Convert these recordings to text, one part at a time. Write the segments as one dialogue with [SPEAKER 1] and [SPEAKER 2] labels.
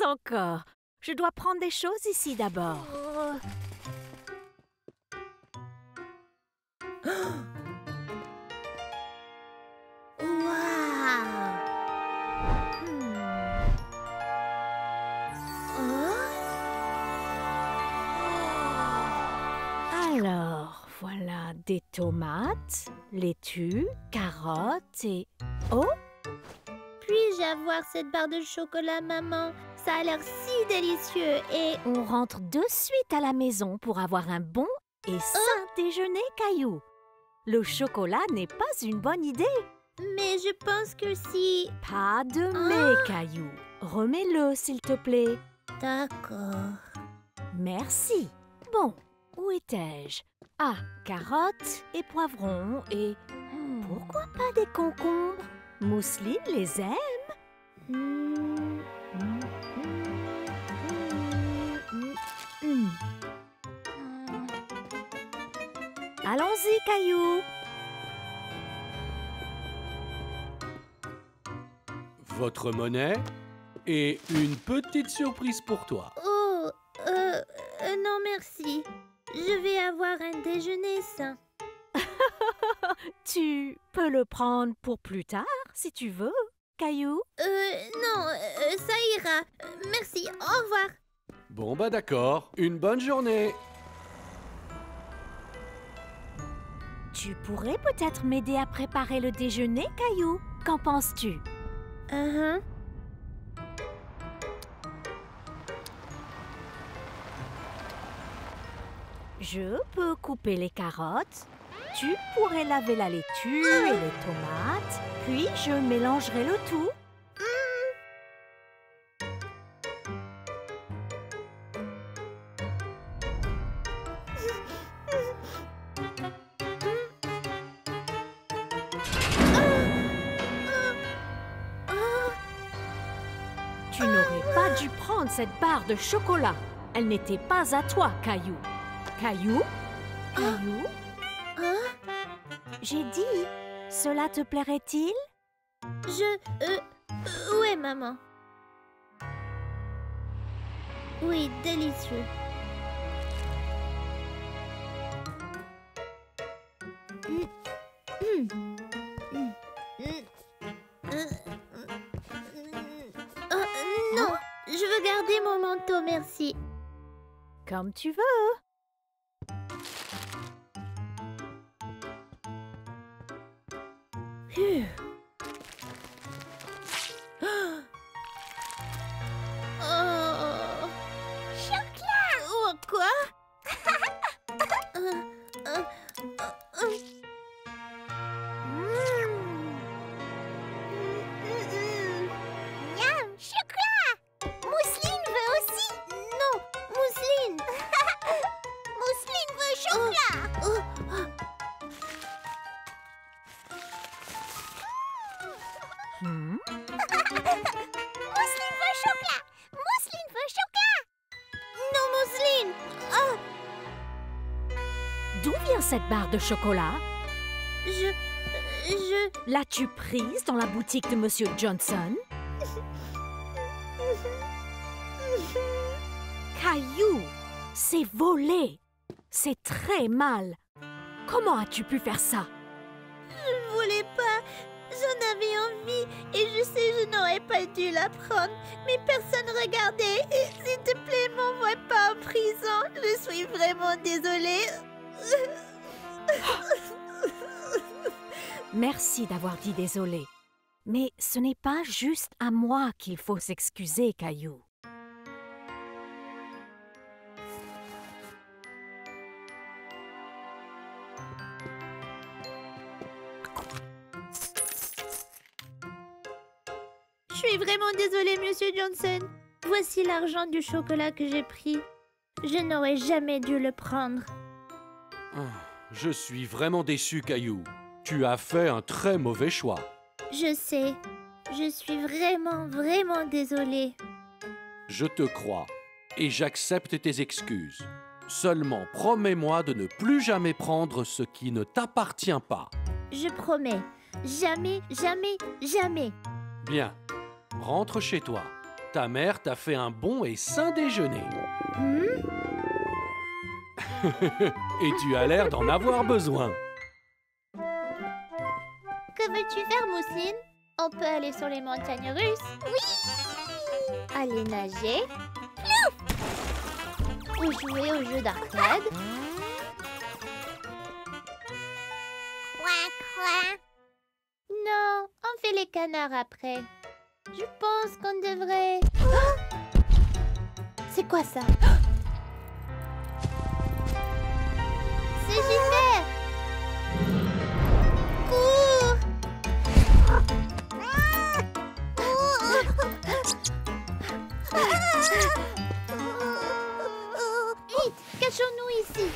[SPEAKER 1] encore. Je dois prendre des choses ici d'abord. Alors, voilà des tomates, laitue, carottes et... Oh!
[SPEAKER 2] Puis-je avoir cette barre de chocolat, maman? Ça a l'air si délicieux et...
[SPEAKER 1] On rentre de suite à la maison pour avoir un bon et sain déjeuner, Caillou. Le chocolat n'est pas une bonne idée.
[SPEAKER 2] Mais je pense que si...
[SPEAKER 1] Pas de mais, Caillou. Remets-le, s'il te plaît.
[SPEAKER 2] D'accord.
[SPEAKER 1] Merci. Bon, où étais-je? Ah, carottes et poivrons et... Pourquoi pas des concombres? Mousseline les aime. Allons-y, Caillou.
[SPEAKER 3] Votre monnaie et une petite surprise pour toi.
[SPEAKER 2] Oh, non merci. Je vais avoir un déjeuner sain.
[SPEAKER 1] Tu peux le prendre pour plus tard, si tu veux, Caillou.
[SPEAKER 2] Non, ça ira. Merci, au revoir.
[SPEAKER 3] Bon bah d'accord, une bonne journée.
[SPEAKER 1] Tu pourrais peut-être m'aider à préparer le déjeuner, Caillou. Qu'en penses-tu? Je peux couper les carottes. Tu pourrais laver la laitue et les tomates. Puis je mélangerai le tout. Tu n'aurais pas dû prendre cette barre de chocolat. Elle n'était pas à toi, Caillou. Caillou? Caillou? J'ai dit, cela te plairait-il?
[SPEAKER 2] Oui, maman. Oui, délicieux. Non, je veux garder mon manteau, merci.
[SPEAKER 1] Comme tu veux.
[SPEAKER 2] Chocolat! Oh, quoi? Miam, chocolat! Mousseline veut aussi. Non, Mousseline. Mousseline veut chocolat. Mousseline veut chocolat. Mousseline veut chocolat. Non, Mousseline.
[SPEAKER 1] D'où vient cette barre de chocolat?
[SPEAKER 2] Je...
[SPEAKER 1] L'as-tu prise dans la boutique de Monsieur Johnson? Caillou, c'est volé. C'est très mal. Comment as-tu pu faire ça?
[SPEAKER 2] Je ne voulais pas. J'en avais envie et je sais je n'aurais pas dû la prendre. Mais personne regardait. Et s'il te plaît, m'envoie pas en prison. Je suis vraiment désolée.
[SPEAKER 1] Merci d'avoir dit désolé. Mais ce n'est pas juste à moi qu'il faut s'excuser, Caillou.
[SPEAKER 2] Je suis vraiment désolée, Monsieur Johnson. Voici l'argent du chocolat que j'ai pris. Je n'aurais jamais dû le prendre.
[SPEAKER 3] Je suis vraiment déçu, Caillou. Tu as fait un très mauvais choix.
[SPEAKER 2] Je sais. Je suis vraiment désolée.
[SPEAKER 3] Je te crois et j'accepte tes excuses. Seulement promets-moi de ne plus jamais prendre ce qui ne t'appartient pas.
[SPEAKER 2] Je promets. Jamais.
[SPEAKER 3] Bien. Rentre chez toi. ta mère t'a fait un bon et sain déjeuner. Et tu as l'air d'en avoir besoin.
[SPEAKER 2] Que veux-tu faire, Mousseline? On peut aller sur les montagnes russes. Oui! Aller nager. Ou jouer aux jeux d'arcade. Non, on fait les canards après. Je pense qu'on devrait... Oh! C'est quoi ça? C'est Gilbert! Cours! Vite, cachons-nous ici.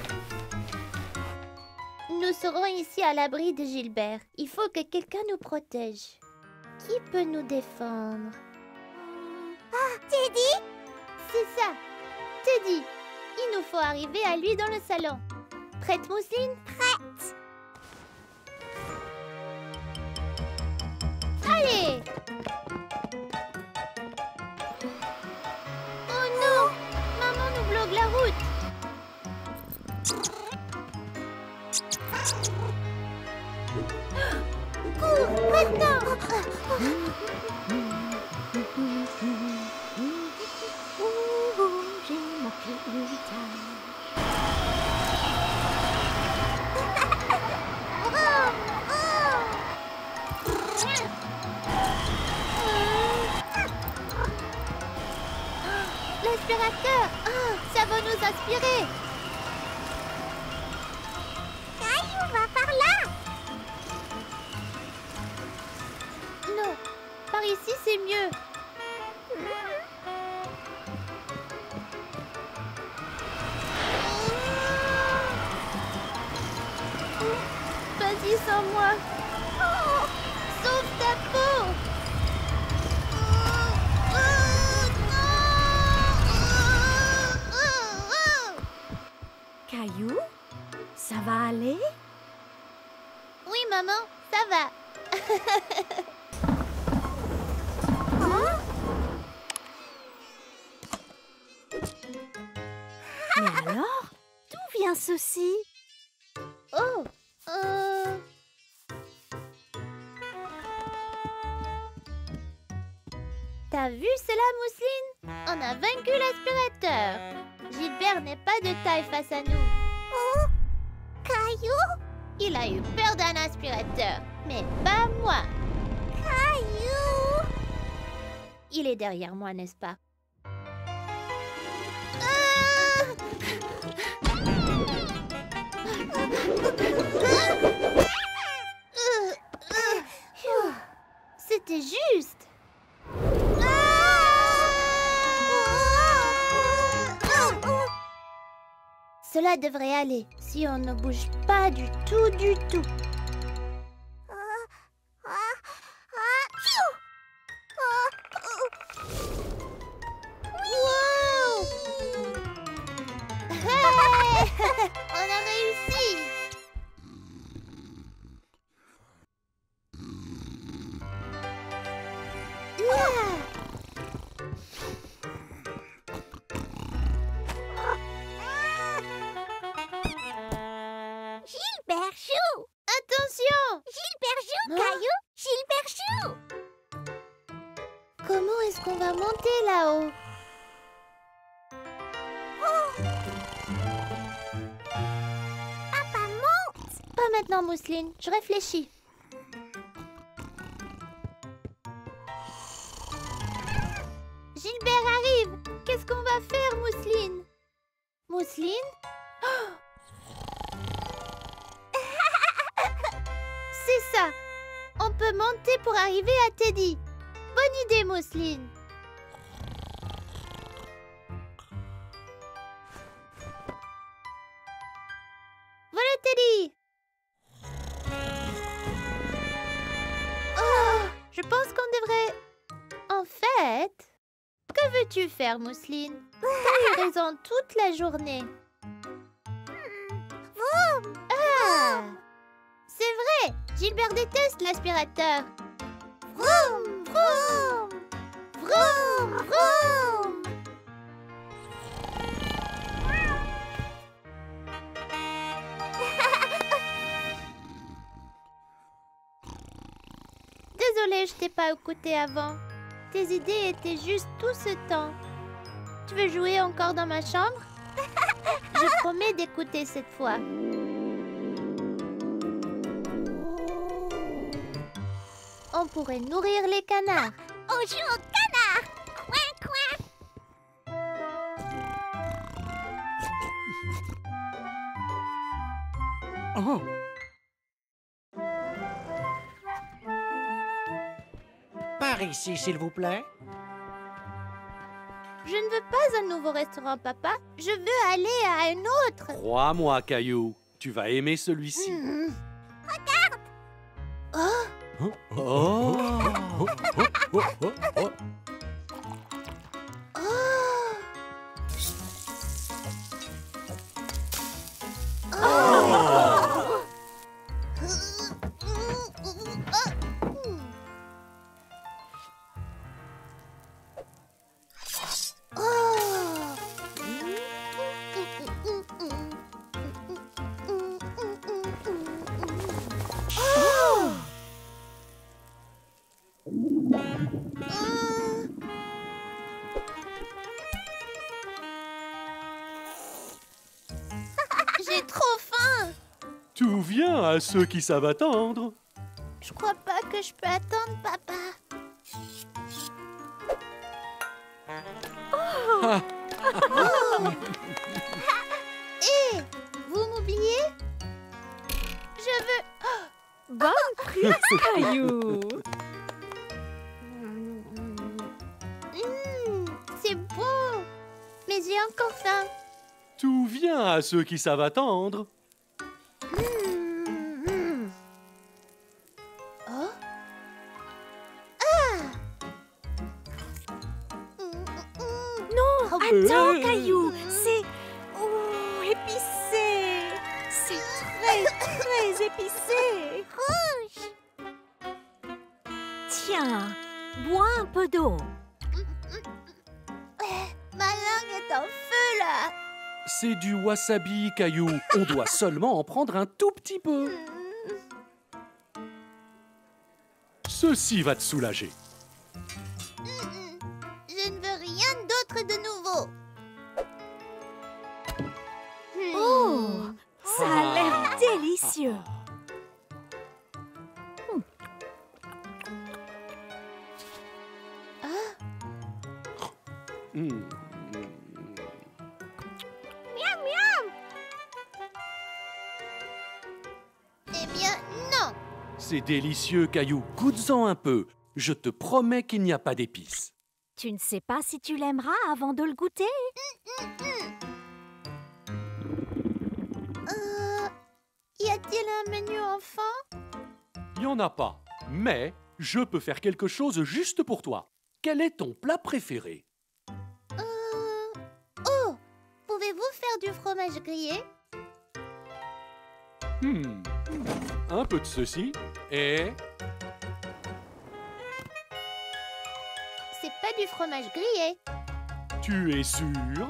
[SPEAKER 2] Nous serons ici à l'abri de Gilbert. Il faut que quelqu'un nous protège. Qui peut nous défendre? Ah, Teddy? C'est ça, Teddy. Il nous faut arriver à lui dans le salon. Prête, Mousseline? Prête. Allez! Oh non! Maman nous bloque la route. Cours, maintenant!
[SPEAKER 1] J'ai manqué le temps.
[SPEAKER 2] L'aspirateur! Oh, ça va nous aspirer! Caillou, va par là! Non, par ici c'est mieux. Vas-y sans moi. Oh, sauve ta peau.
[SPEAKER 1] Caillou, ça va aller?
[SPEAKER 2] Oui, maman, ça va.
[SPEAKER 1] Mais alors, d'où vient ceci?
[SPEAKER 2] Oh, T'as vu cela, Mousseline? On a vaincu l'aspirateur. Gilbert n'est pas de taille face à nous. Oh, Caillou? Il a eu peur d'un aspirateur, mais pas moi. Caillou? Il est derrière moi, n'est-ce pas? C'était juste. Cela devrait aller si on ne bouge pas du tout, du tout. Wow! Hey! On a réussi! Gilbert Chou! Attention! Gilbert Chou, Caillou! Gilbert Chou! Comment est-ce qu'on va monter là-haut? Papa, monte! Pas maintenant, Mousseline. Je réfléchis. Gilbert arrive! Qu'est-ce qu'on va faire, Mousseline? Mousseline? Oh! C'est ça! On peut monter pour arriver à Teddy. Bonne idée, Mousseline. Voilà Teddy. Oh, je pense qu'on devrait... En fait... Que veux-tu faire, Mousseline? T'as eu raison toute la journée. Ah! C'est vrai! Gilbert déteste l'aspirateur. Vroom, vroom, vroom. Vroom! Désolée, je t'ai pas écouté avant. Tes idées étaient juste tout ce temps. Tu veux jouer encore dans ma chambre? Je promets d'écouter cette fois. On pourrait nourrir les canards. On joue aux canards! Coin, coin!
[SPEAKER 3] Oh!
[SPEAKER 4] Par ici, s'il vous plaît.
[SPEAKER 2] Je ne veux pas un nouveau restaurant, papa. Je veux aller à un autre.
[SPEAKER 3] Crois-moi, Caillou, tu vas aimer celui-ci.
[SPEAKER 2] Oh!
[SPEAKER 3] Oh!
[SPEAKER 2] Oh! J'ai trop faim.
[SPEAKER 3] Tout vient à ceux qui savent attendre.
[SPEAKER 2] Je crois pas que je peux attendre, papa. Hé, vous m'oubliez? Je veux...
[SPEAKER 1] Bonne prise, Caillou.
[SPEAKER 2] C'est bon. Mais j'ai encore faim.
[SPEAKER 3] Tout vient à ceux qui savent attendre.
[SPEAKER 2] Oh. Ah.
[SPEAKER 1] Non, attends, Caillou. C'est... Oh, épicé. C'est très, très épicé.
[SPEAKER 2] Rouge.
[SPEAKER 1] Tiens, bois un peu d'eau.
[SPEAKER 2] Ma langue est en feu, là.
[SPEAKER 3] C'est du wasabi, Caillou. On doit seulement en prendre un tout petit peu. Ceci va te soulager.
[SPEAKER 2] Je ne veux rien d'autre de nouveau.
[SPEAKER 1] Oh, ça a l'air délicieux.
[SPEAKER 3] Hmm.
[SPEAKER 2] Eh bien, non.
[SPEAKER 3] C'est délicieux, Caillou. Goûte-en un peu. Je te promets qu'il n'y a pas d'épices.
[SPEAKER 1] Tu ne sais pas si tu l'aimeras avant de le goûter?
[SPEAKER 2] Y a-t-il un menu enfant?
[SPEAKER 3] Il n'y en a pas. Mais je peux faire quelque chose juste pour toi. Quel est ton plat préféré?
[SPEAKER 2] Oh, pouvez-vous faire du fromage grillé?
[SPEAKER 3] Un peu de ceci et...
[SPEAKER 2] C'est pas du fromage grillé.
[SPEAKER 3] Tu es sûr?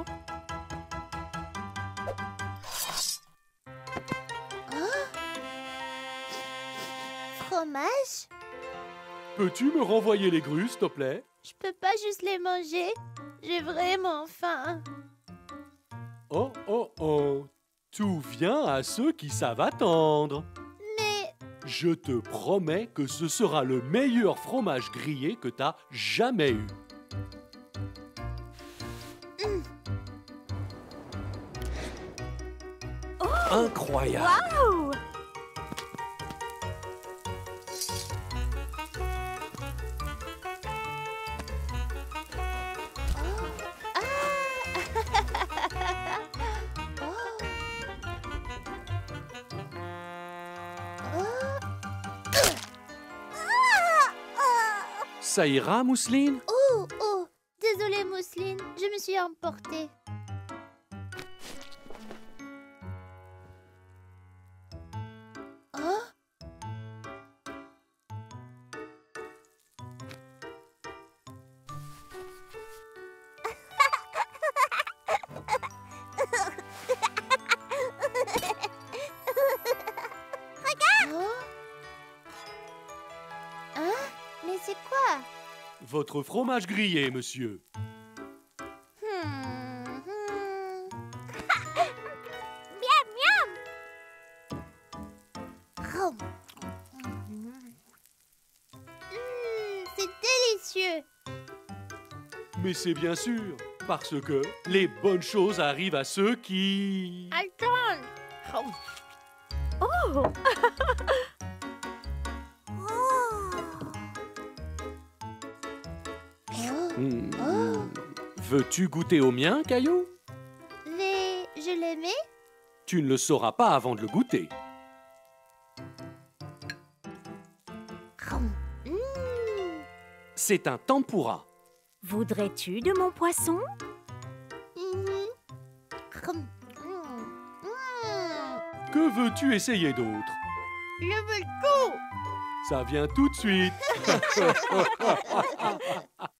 [SPEAKER 2] Fromage?
[SPEAKER 3] Peux-tu me renvoyer les grues, s'il te plaît?
[SPEAKER 2] Je peux pas juste les manger. J'ai vraiment faim.
[SPEAKER 3] Oh, oh, oh. Tout vient à ceux qui savent attendre.
[SPEAKER 2] Mais
[SPEAKER 3] Je te promets que ce sera le meilleur fromage grillé que t'as jamais eu. Incroyable!
[SPEAKER 1] Waouh!
[SPEAKER 3] Ça ira, Mousseline?
[SPEAKER 2] Oh, oh, désolée Mousseline, je me suis emportée. Oh, Quoi?
[SPEAKER 3] Votre fromage grillé, monsieur.
[SPEAKER 2] Miam, miam. C'est délicieux.
[SPEAKER 3] Mais c'est bien sûr, parce que les bonnes choses arrivent à ceux qui...
[SPEAKER 2] Attends.
[SPEAKER 1] Oh!
[SPEAKER 3] Veux-tu goûter au mien, Caillou?
[SPEAKER 2] Mais je l'aimais.
[SPEAKER 3] Tu ne le sauras pas avant de le goûter. C'est un tempura.
[SPEAKER 1] Voudrais-tu de mon poisson?
[SPEAKER 3] Que veux-tu essayer d'autre?
[SPEAKER 2] Je veux tout.
[SPEAKER 3] Ça vient tout de suite.